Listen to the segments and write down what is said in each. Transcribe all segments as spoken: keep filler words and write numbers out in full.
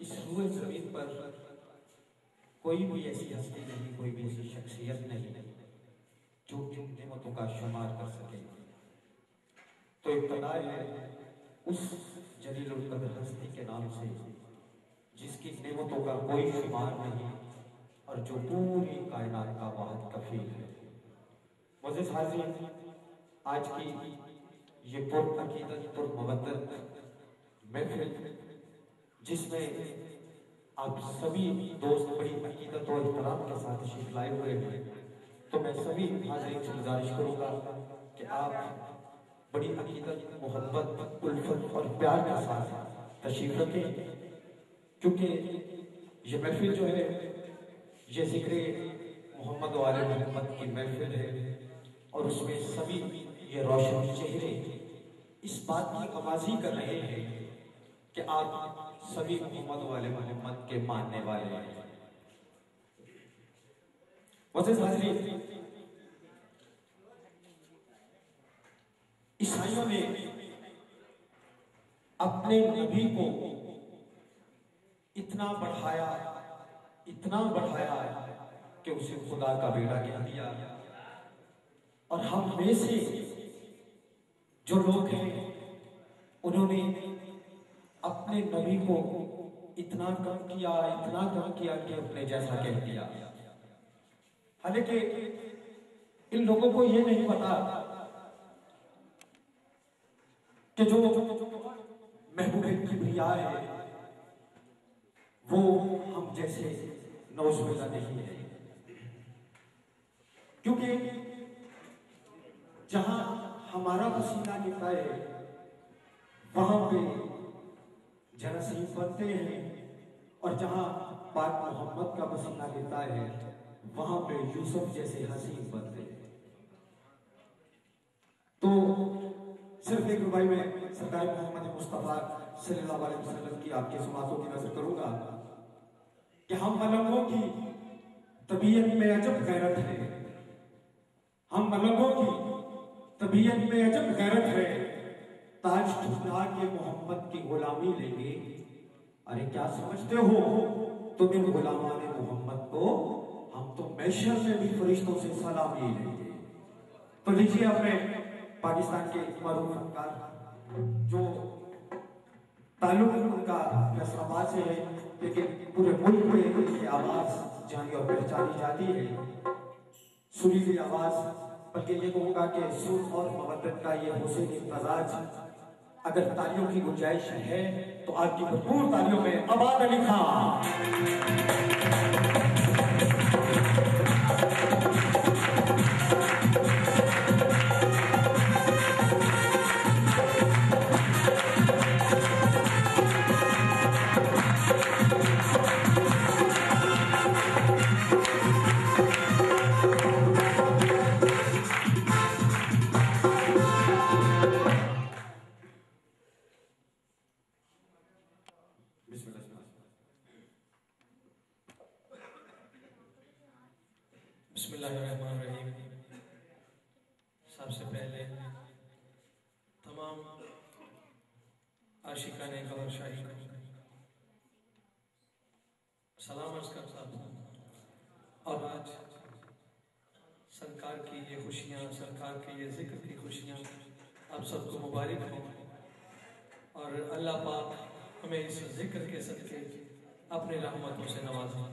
इस रूए ज़मीन पर कोई भी ऐसी हस्ती नहीं, कोई भी ऐसी शख्सियत नहीं जो जिन नेमतों का शुमार कर सके। तो इब्तिदा है उस जलीलुल कद्र हस्ती के नाम से जिसकी नेमतों का कोई शुमार नहीं और जो पूरी कायनात का वाहिद कफील है। मुझे हाज़िर, आज की ये पुर अकीदत पुर मवद्दत महफिल जिसमें आप सभी दोस्त बड़ी अकीदत और इहतराम के साथ तशरीफ लाए हुए हैं, तो मैं सभी हाज़िरीन से गुजारिश करूंगा कि आप बड़ी अकीदत, मोहब्बत, उल्फत और प्यार के साथ तशरीफ रखें, क्योंकि ये महफिल जो है ये ज़िक्र मोहम्मद व आले मोहम्मद की महफिल है और उसमें सभी ये रोशन चेहरे इस बात की आवाज़ी कर रहे हैं कि आप सभी मोहम्मद वाले मोहम्मद के मानने वाले हैं। ईसाइयों ने अपने नबी को इतना बढ़ाया, इतना बढ़ाया कि उसे खुदा का बेटा कह दिया। और हम में से जो लोग हैं उन्होंने अपने नबी को इतना कम किया, इतना कम किया कि अपने जैसा कह दिया। हालांकि इन लोगों को यह नहीं पता कि जो महबूब किबरिया है वो हम जैसे नौजुबान नहीं है, क्योंकि जहां हमारा पसीना गिरता है वहां पे जरासीम बनते हैं और जहां पाक मोहम्मद का पसीना गिरता है वहां पे यूसुफ जैसे हसीन बनते हैं। तो सिर्फ एक रुबाई में सरकार मोहम्मद मुस्तफा सल्लल्लाहु अलैहि वसल्लम की आपके समातों की नजर करूंगा कि हम मलकों की तबीयत में अजब गैरत है, हम मलकों की तबीयत में अजब गैरत है, ताज ठुकरा के मोहम्मद की गुलामी लेंगे। अरे क्या समझते हो तुम इन गुलामान मोहम्मद को, हम तो मैशर में भी फरिश्तों से सलामी लेंगे। तो लीजिए अपने पाकिस्तान के मारूफ फनकार जो ताल्लुक उनका फैसलाबाद से है लेकिन पूरे मुल्क में उनकी आवाज जानी और पहचानी जाती है, सुरीली आवाज, बल्कि ये कहूंगा कि सुर और मवद्दत का ये हुसैनी इम्तजाज अगर तालियों की गुंजाइश है तो आपकी भरपूर तालियों में आबाद अली खान। बिस्मिल्लाहिर्रहमानिर्रहीम। सबसे पहले तमाम आशिकाने गौहर शाही को सलाम अर्ज़ करता हूँ। और आज सरकार की ये खुशियाँ, सरकार के ये जिक्र की खुशियाँ आप सबको मुबारक हो और अल्लाह पाक हमें इस जिक्र के सदके अपने रहमतों से नवाजा।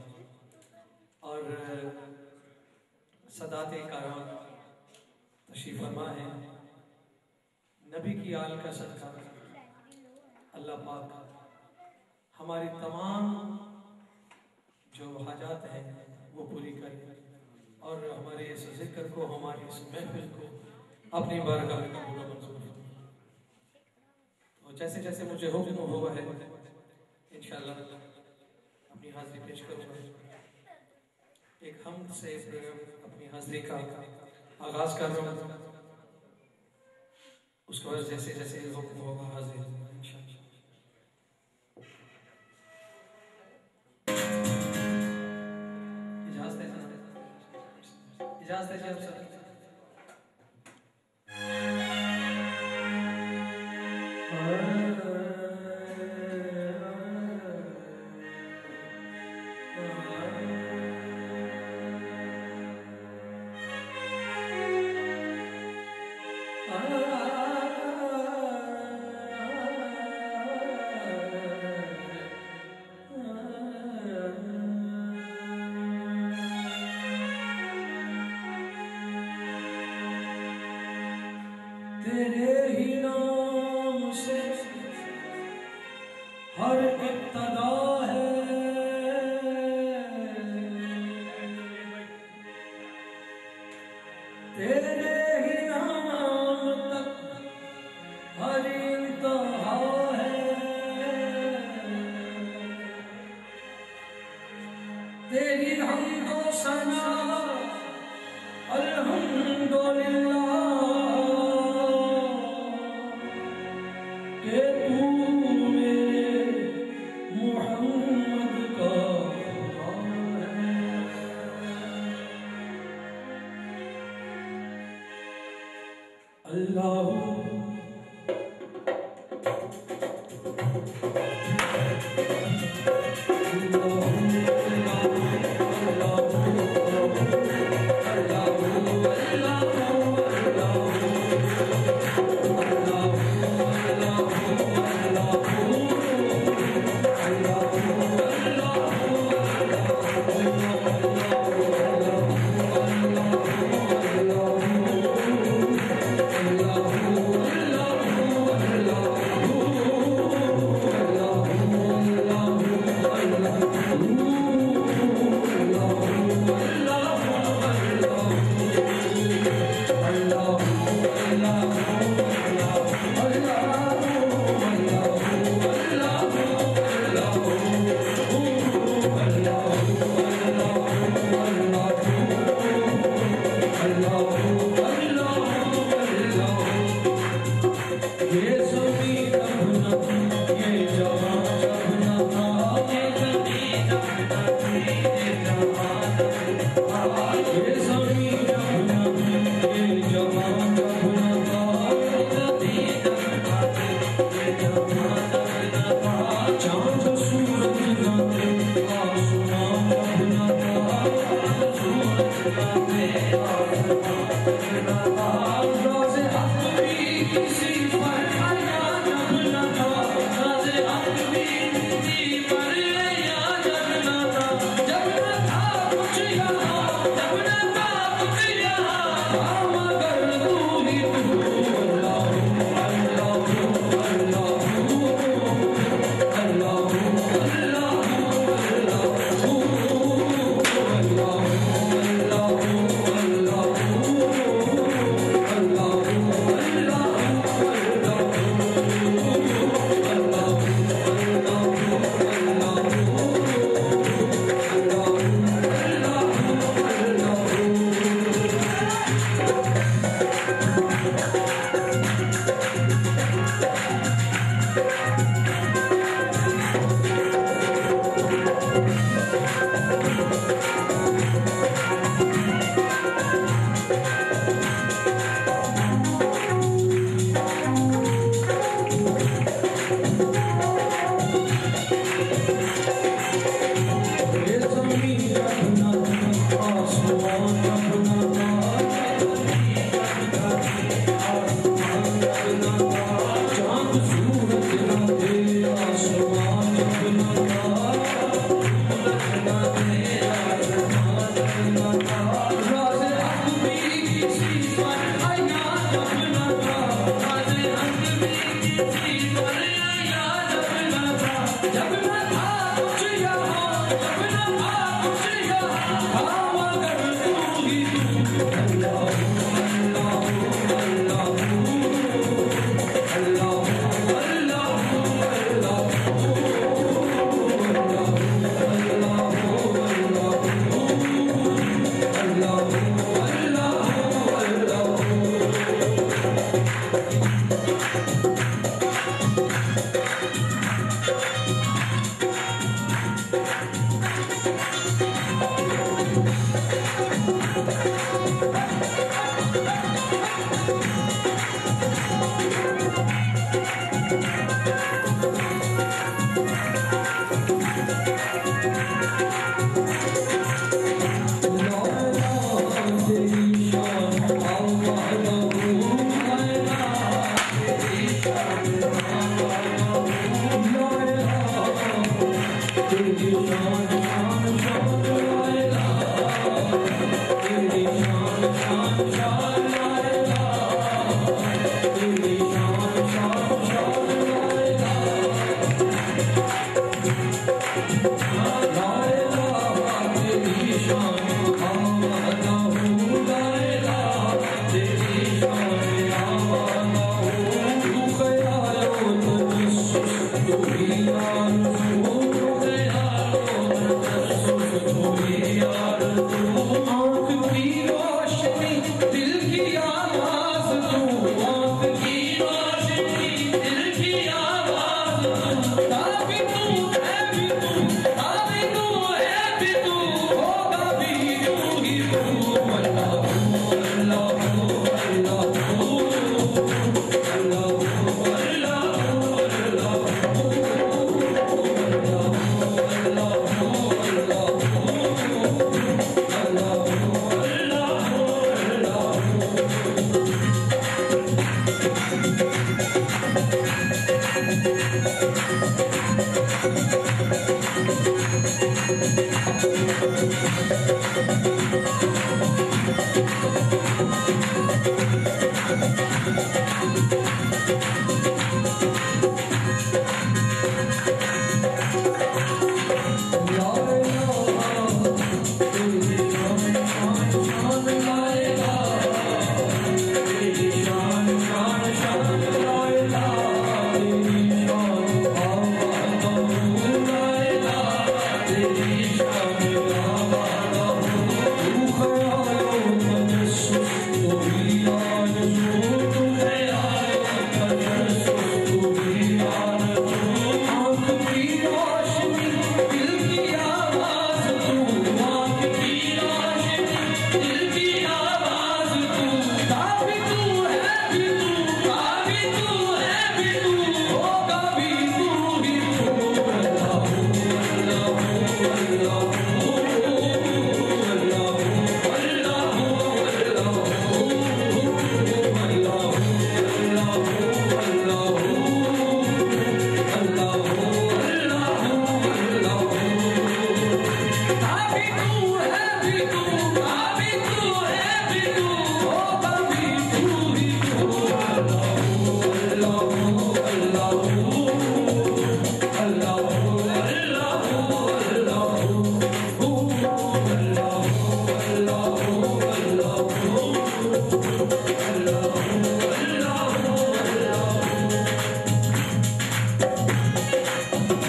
और सदाते कराम तशरीफ़ फरमा है, नबी की आल का सदका अल्लाह पाक हमारी तमाम जो हाजात हैं वो पूरी करे और हमारे इस जिक्र को, हमारी इस महफिल को अपनी बारगाह में कबूल मंजूर फरमाए। तो जैसे जैसे मुझे हुक्म हुआ है इंशाअल्लाह अपनी हाज़िरी पेश करूँगा। एक हमद से अपनी हाज़िरी का आगाज कर रहा हूँ, उसके बाद जैसे जैसे हुक्म होगा हाज़िर इंशाअल्लाह। इजाज़त है, इजाज़त है आप सब। हर इब्तदा है तेरे ही नाम तक हर इंतहा है तेरी हमदो सना अल्हम्दुलिल्लाह के तू मेरे मोहम्मद का खुदा है। अल्लाह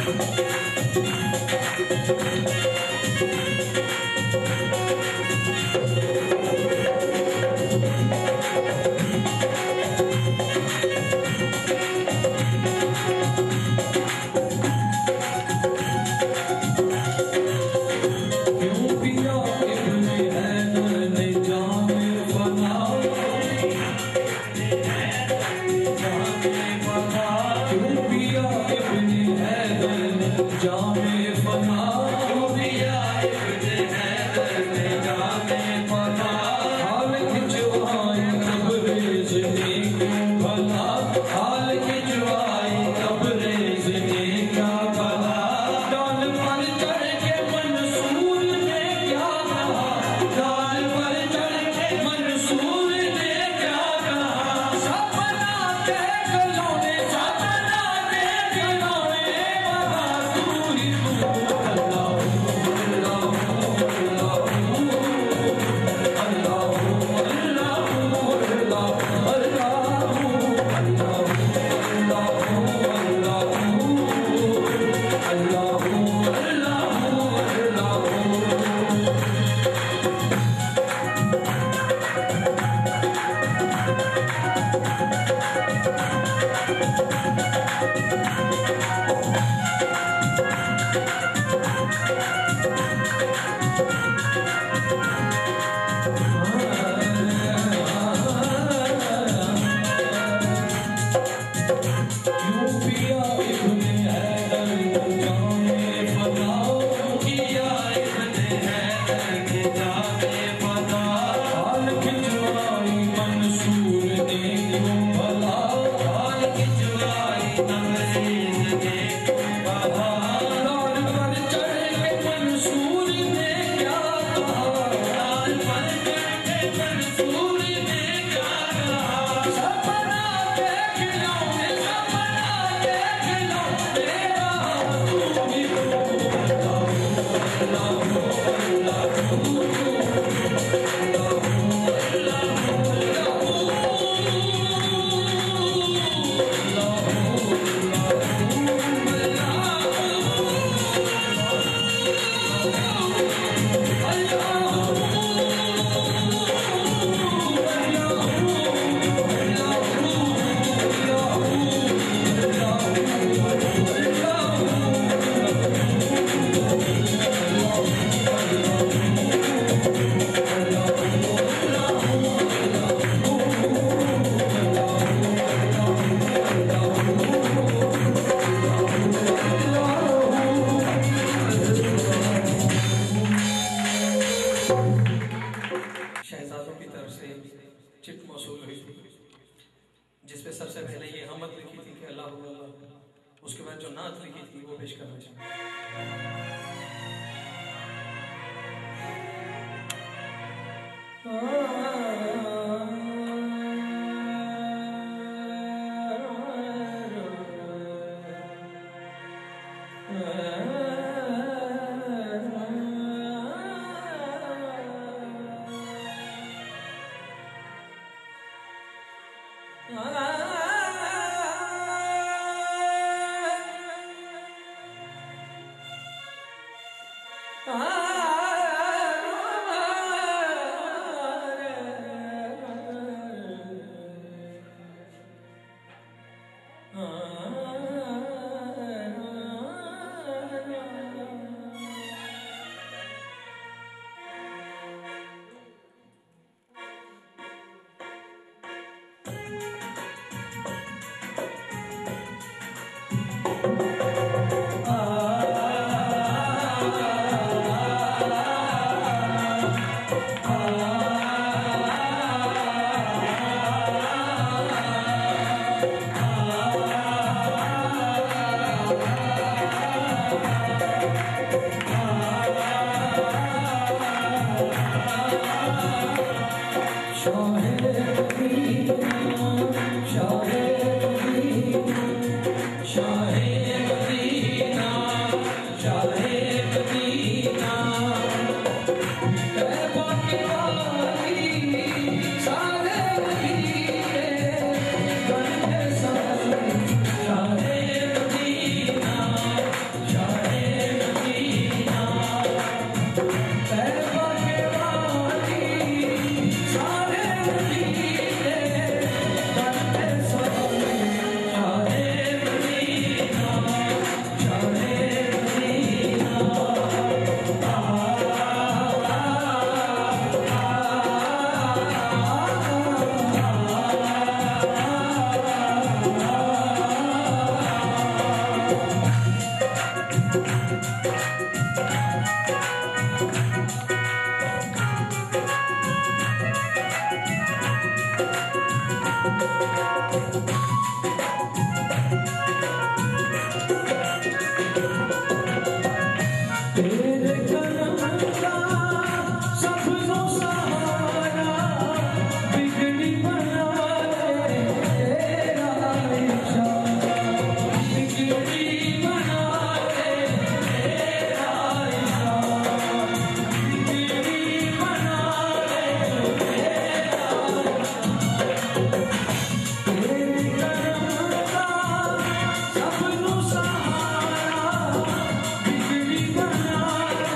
ah तेरे करम का सपनों सहारा बिगड़ी बना ले तेरा इशारा बिगड़ी बना ले तेरा इशारा बिगड़ी बना ले तेरा तेरे करम का सपनों सहारा बिगड़ी बना ले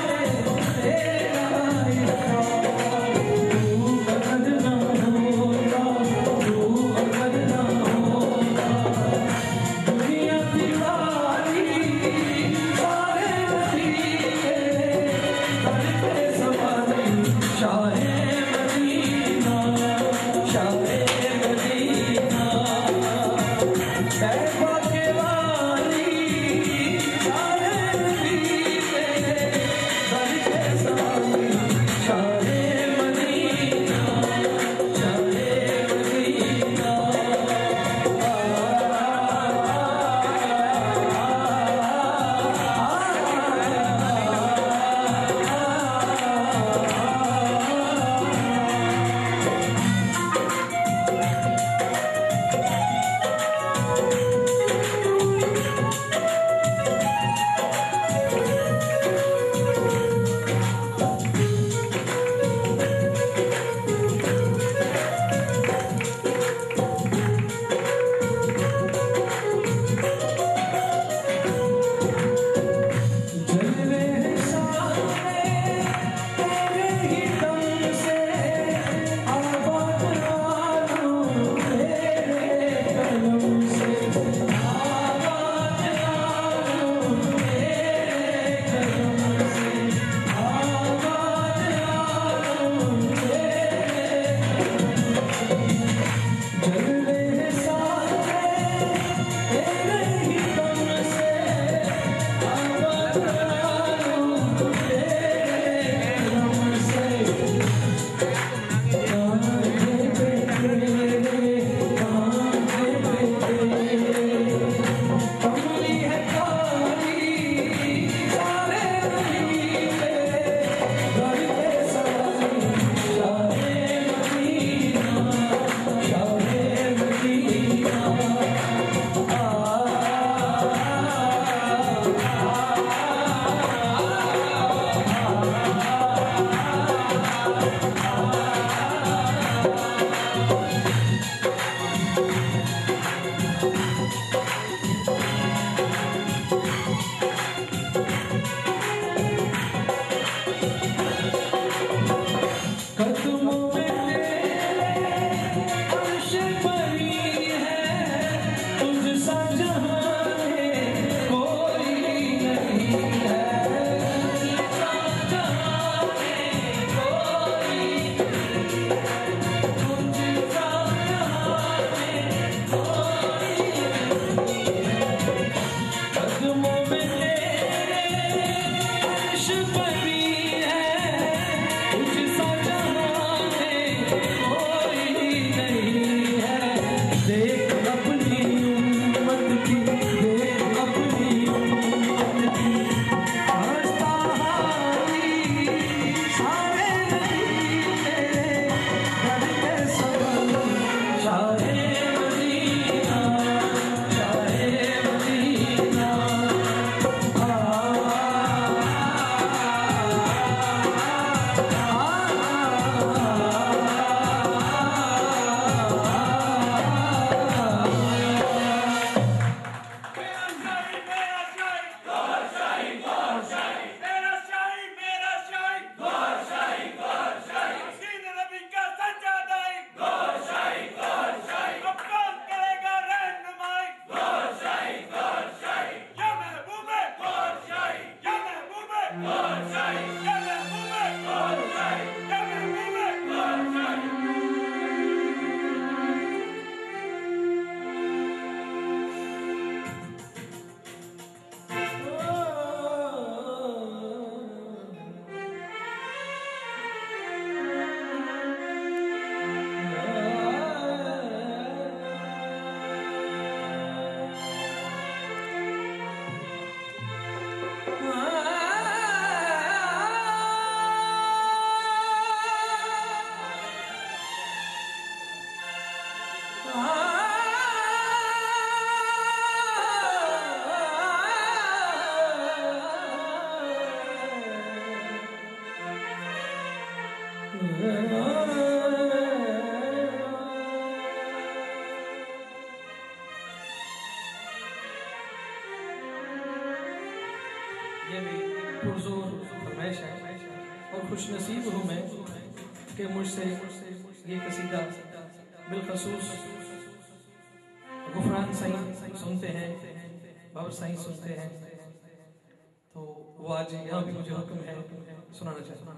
ये भी पुरजोर फरमाइश है और खुश नसीब हूँ मैं कि मुझसे ये कसीदा बिलखसूस गुफरान साईं सुनते हैं, बाबर साईं सुनते हैं, तो वो आज यहाँ भी मुझे हुक्म है सुनाना चाहता हूँ।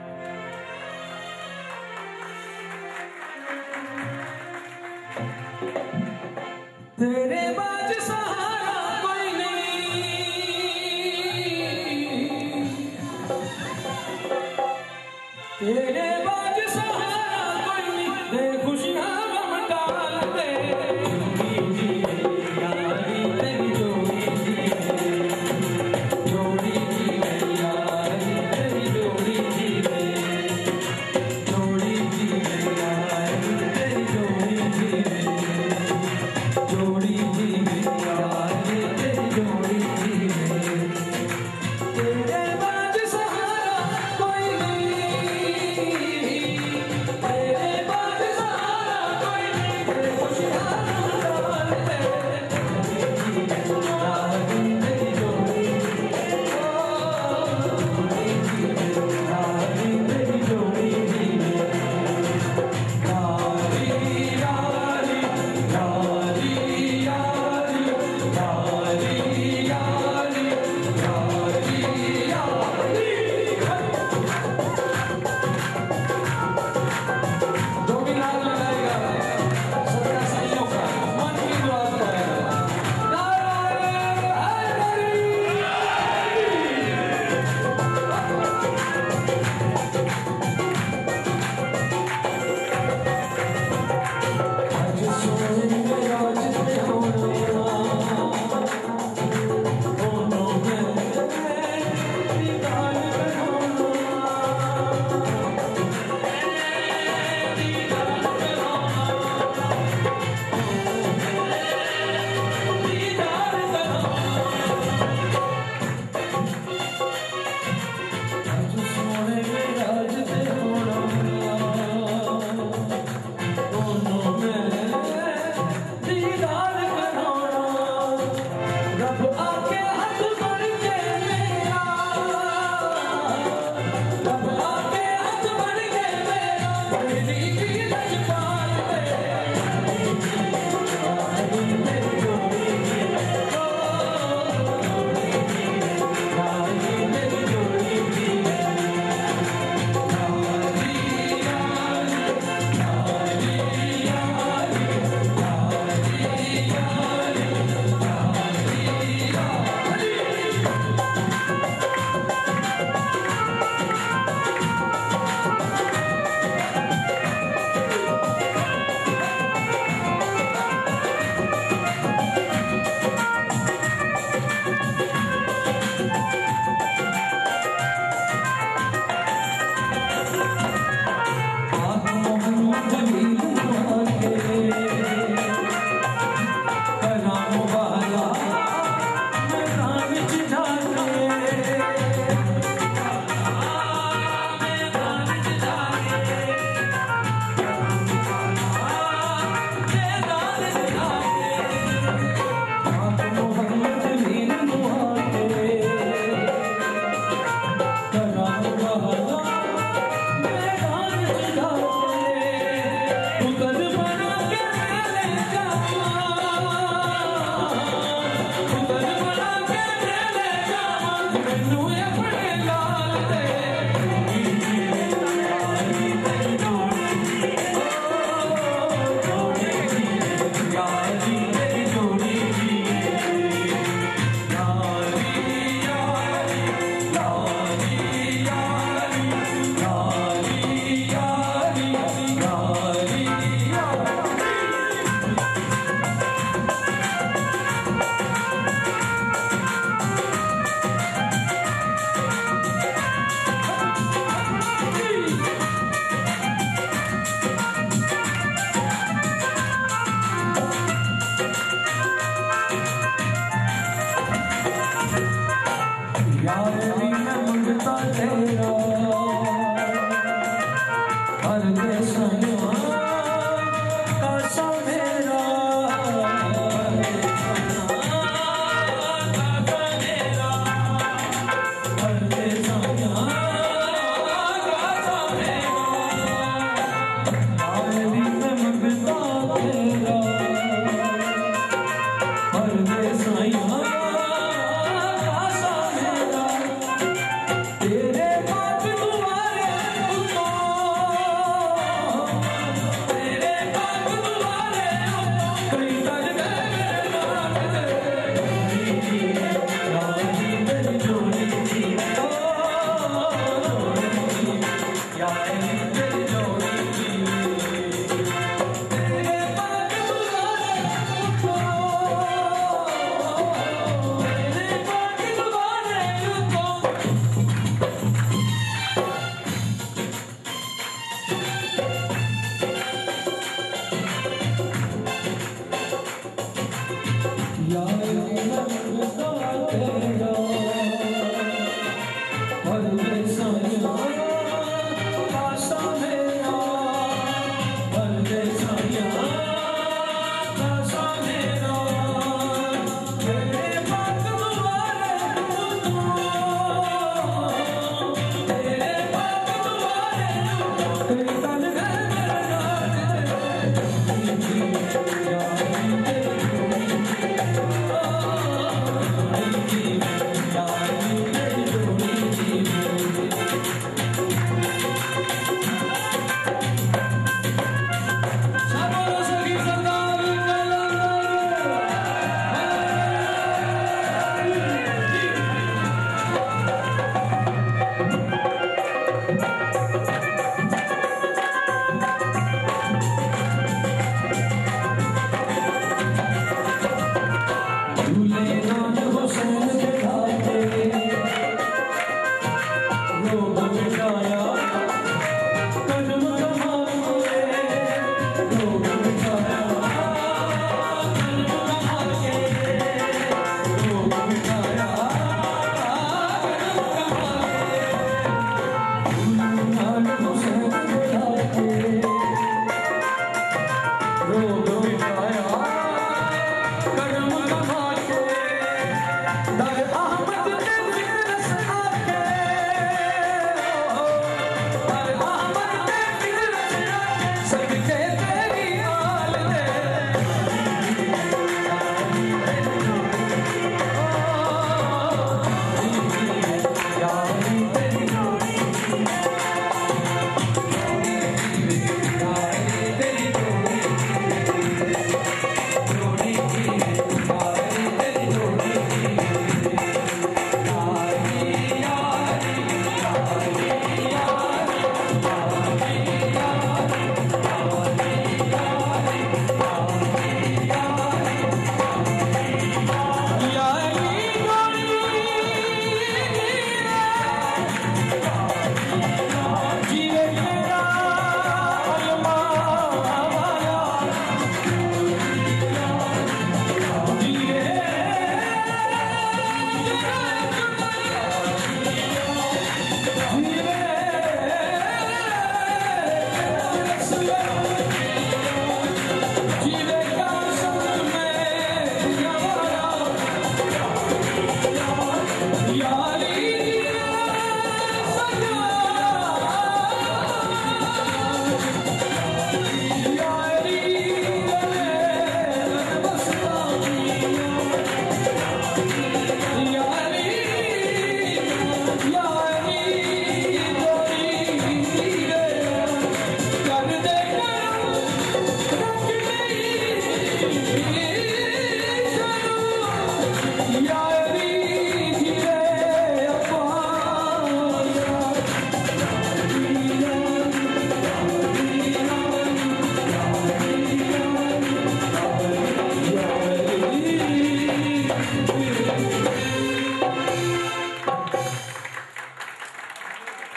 तेरे बाज सहारा कोई नहीं, तेरे बाज सहारा कोई नहीं, दे खुशियां गम डाल दे, यारी तेरी जोड़ी जी, जोड़ी जी यारी तेरी जोड़ी जी, जोड़ी जी यारी तेरी जोड़ी जी, जोड़ी जी यारी तेरी जोड़ी जी, तेरे बाज सहारा कोई नहीं, तेरे बाज सहारा कोई नहीं, तेरे खुशियां डाल दे, यारी तेरी जोड़ी जी, जोड़ी जी यारी तेरी जोड़ी जी, यारी यारी यारी यारी यारी यारी यारी यारी। जो भी नाम लगाएगा सबका सहियों का मन की दुआ करेगा। नारायण हरि। आज सोने में आज में होना, दोनों में दीदार बनाना, दीदार बनाना, दीदार बनाना। आज सोने में आज में होना, दोनों में दीदार कराना, रब आके हाथ बढ़ के मेरा, रब आके हाथ बढ़ के मेरा, मेरी की लजपाल दे, यारी मेरी जोड़ी जी, ओ जोड़ी जी यारी मेरी जोड़ी जी, यारी यारी यारी यारी यारी मैं मंगता तेरा,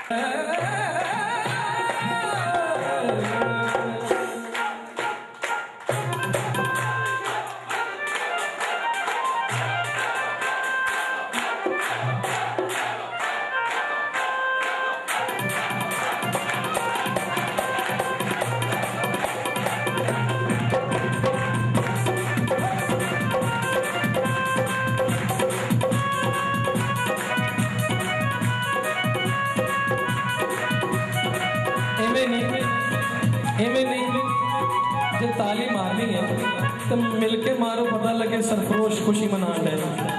ताली मारनी है तो मिलके मारो, पता लगे सरफरोश खुशी मना रहे।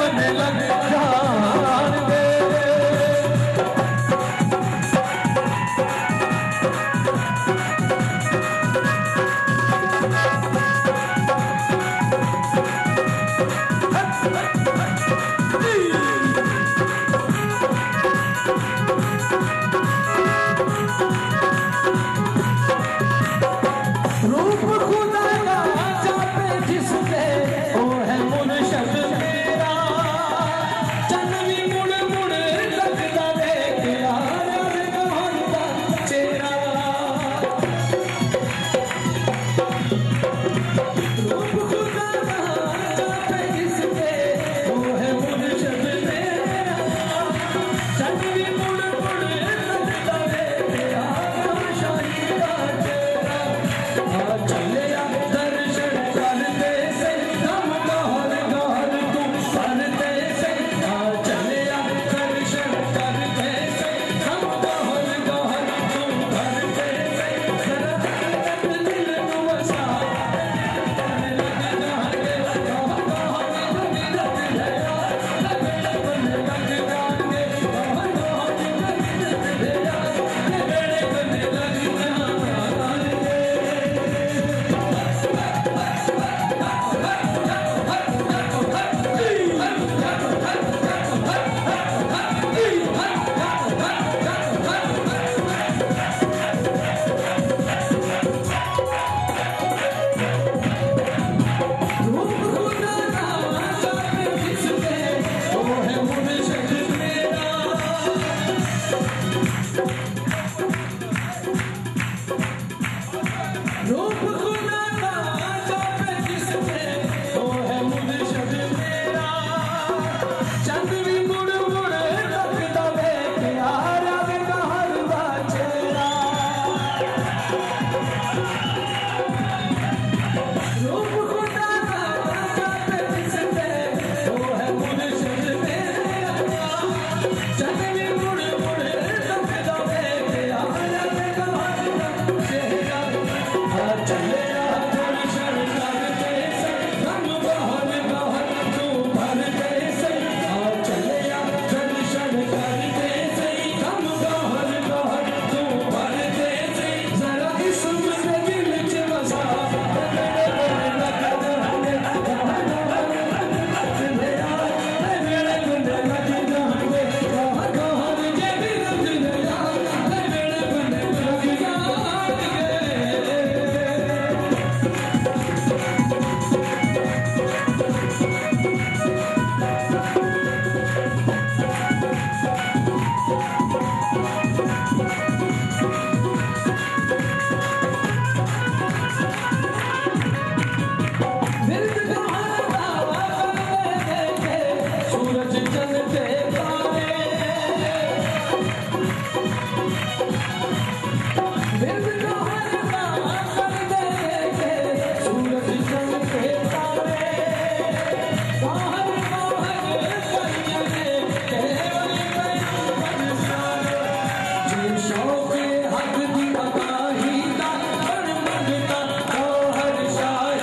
बने लग जान दे।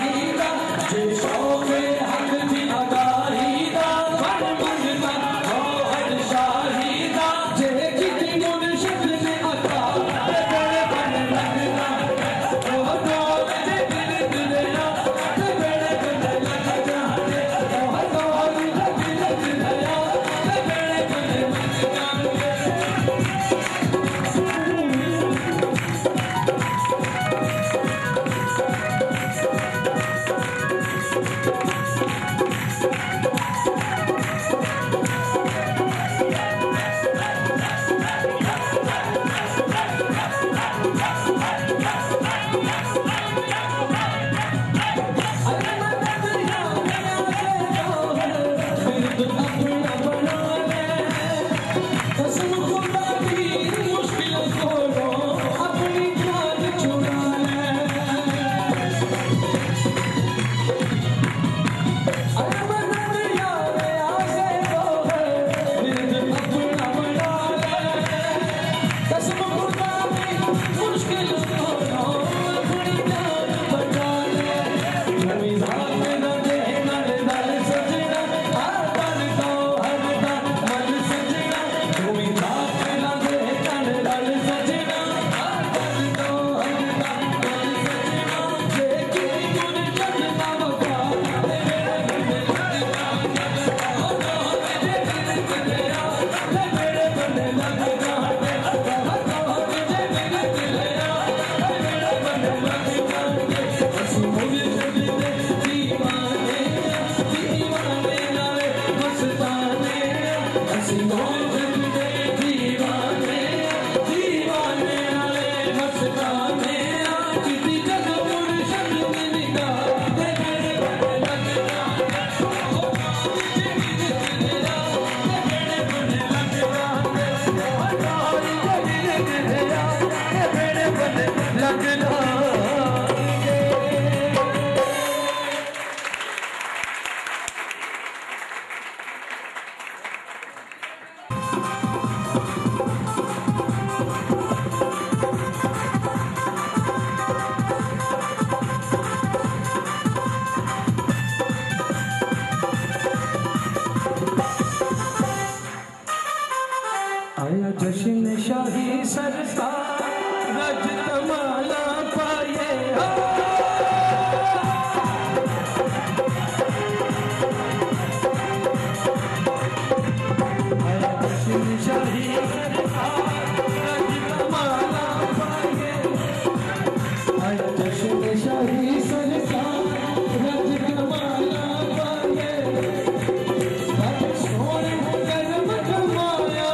Oh आया जश्न शाही सरकार रज तमाला पाए आया जश्न शाही सरकार रज तमाला पाए आया जश्न शाही सरकार रज तमाला पाए सोने गर्म जमाया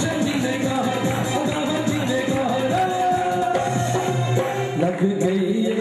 लग गई